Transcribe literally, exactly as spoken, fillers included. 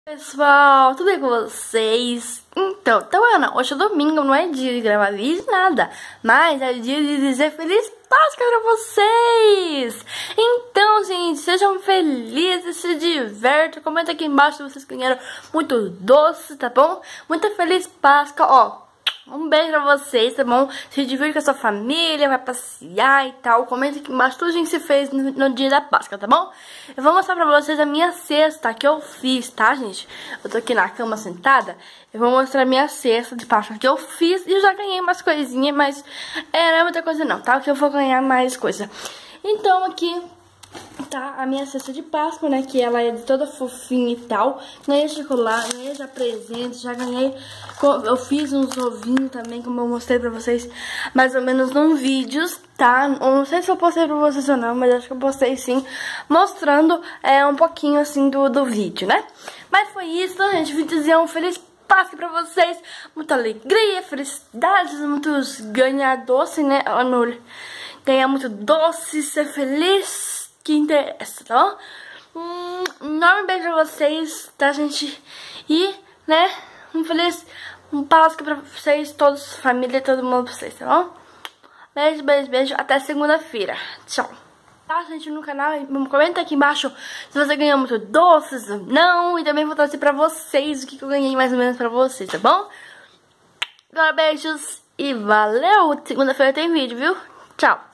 Pessoal, tudo bem com vocês? Então, tá vendo? Hoje é domingo, não é dia de gravar vídeo, nada. Mas é dia de dizer feliz Páscoa pra vocês! Então, gente, sejam felizes, se divirtam. Comenta aqui embaixo se vocês ganharam muito doce, tá bom? Muita feliz Páscoa, ó. Um beijo pra vocês, tá bom? Se divirta com a sua família, vai passear e tal. Comenta aqui embaixo tudo que você fez no, no dia da Páscoa, tá bom? Eu vou mostrar pra vocês a minha cesta que eu fiz, tá, gente? Eu tô aqui na cama sentada. Eu vou mostrar a minha cesta de Páscoa que eu fiz. E eu já ganhei umas coisinhas, mas é, não é muita coisa não, tá? Que eu vou ganhar mais coisa. Então aqui tá a minha cesta de Páscoa, né? Que ela é toda fofinha e tal. Ganhei chocolate, ganhei já presente, já ganhei... Eu fiz uns ovinhos também, como eu mostrei pra vocês mais ou menos num vídeos, tá? Eu não sei se eu postei pra vocês ou não, mas acho que eu postei sim, mostrando é, um pouquinho assim do, do vídeo, né? Mas foi isso, gente. Vim dizer um feliz Páscoa pra vocês. Muita alegria, felicidades, muitos ganhar doce, né? Olha meu olho. Ganhar muito doce, ser feliz, que interessa, tá bom? Um enorme beijo pra vocês, tá, gente? E, né, um feliz um Páscoa pra vocês, todos, família, todo mundo pra vocês, tá bom? Beijo, beijo, beijo, até segunda-feira. Tchau. Tá, gente, no canal, comenta aqui embaixo se você ganhou muito doces ou não. E também vou trazer pra vocês o que eu ganhei mais ou menos pra vocês, tá bom? Agora, beijos e valeu! Segunda-feira tem vídeo, viu? Tchau!